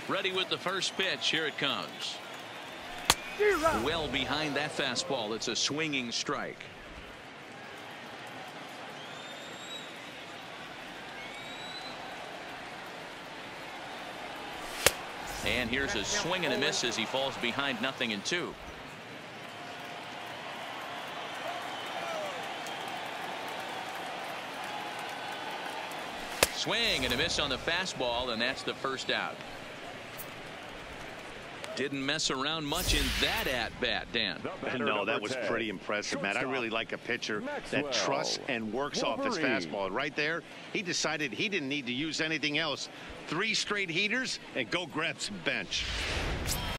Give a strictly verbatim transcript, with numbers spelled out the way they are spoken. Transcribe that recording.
Ready with the first pitch. Here it comes. Well behind that fastball. It's a swinging strike. And here's a swing and a miss as he falls behind nothing in two. Swing and a miss on the fastball, and that's the first out. Didn't mess around much in that at bat, Dan. No, that was pretty impressive, Matt. I really like a pitcher that trusts and works off his fastball. Right there, he decided he didn't need to use anything else. Three straight heaters and go grab some bench.